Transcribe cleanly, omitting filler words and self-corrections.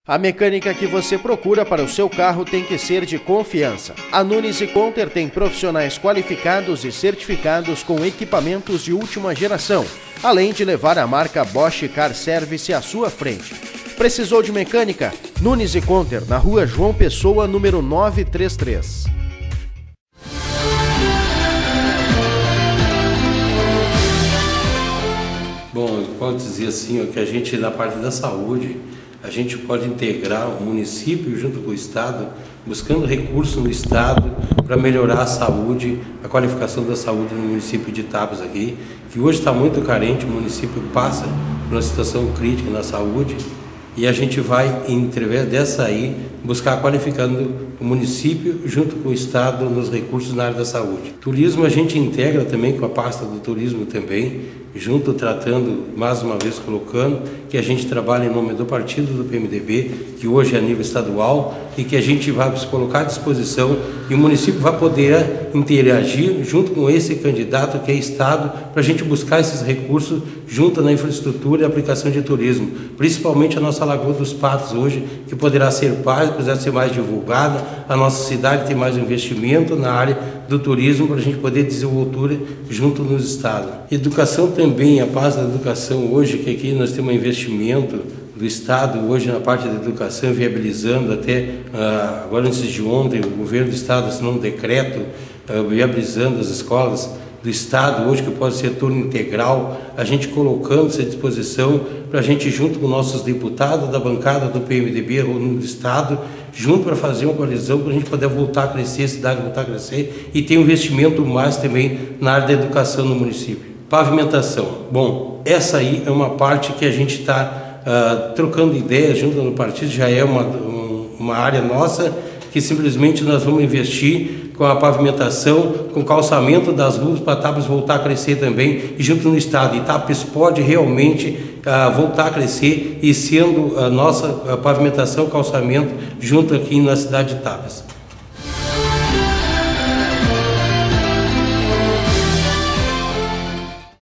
A mecânica que você procura para o seu carro tem que ser de confiança. A Nunes e Conter tem profissionais qualificados e certificados com equipamentos de última geração, além de levar a marca Bosch Car Service à sua frente. Precisou de mecânica? Nunes e Conter, na rua João Pessoa, número 933. Bom, eu posso dizer assim, que a gente, na parte da saúde, a gente pode integrar o município junto com o Estado, buscando recursos no Estado para melhorar a saúde, a qualificação da saúde no município de Itabas aqui, que hoje está muito carente, o município passa por uma situação crítica na saúde, e a gente vai, através dessa aí, buscar qualificando o município junto com o Estado nos recursos na área da saúde. Turismo a gente integra também com a pasta do turismo também, junto tratando, mais uma vez colocando, que a gente trabalha em nome do partido do PMDB, que hoje é a nível estadual, e que a gente vai se colocar à disposição e o município vai poder interagir junto com esse candidato que é Estado, para a gente buscar esses recursos junto na infraestrutura e aplicação de turismo, principalmente a nossa Lagoa dos Patos hoje, que poderá ser mais divulgada, a nossa cidade tem mais investimento na área do turismo para a gente poder desenvolver junto nos estados. Educação também, a pasta da educação hoje, que aqui nós temos um investimento do Estado hoje na parte da educação, viabilizando até, agora antes de ontem, o governo do Estado assinou um decreto viabilizando as escolas do Estado hoje, que pode ser turno integral, a gente colocando-se à disposição para a gente, junto com nossos deputados da bancada do PMDB no Estado, junto para fazer uma coalizão para a gente poder voltar a crescer, a cidade voltar a crescer e ter um investimento mais também na área da educação no município. Pavimentação. Bom, essa aí é uma parte que a gente está trocando ideias junto no partido, já é uma área nossa que simplesmente nós vamos investir com a pavimentação, com o calçamento das ruas para Itabas voltar a crescer também, e junto no estado. Itabas pode realmente voltar a crescer e sendo a nossa pavimentação, calçamento junto aqui na cidade de Itabas.